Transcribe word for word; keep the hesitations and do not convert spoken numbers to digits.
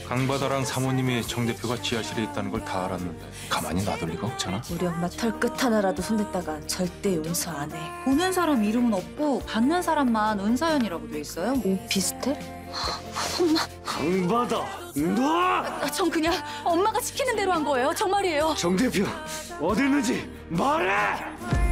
강바다랑 사모님이 정 대표가 지하실에 있다는 걸 다 알았는데 가만히 놔둘 리가 없잖아. 우리 엄마 털끝 하나라도 손댔다가 절대 용서 안 해. 보는 사람 이름은 없고 받는 사람만 은서연이라고 돼 있어요. 오피스텔? 강바다, 너! 아, 전 그냥 엄마가 시키는 대로 한 거예요. 정말이에요. 정 대표 어디 있는지 말해!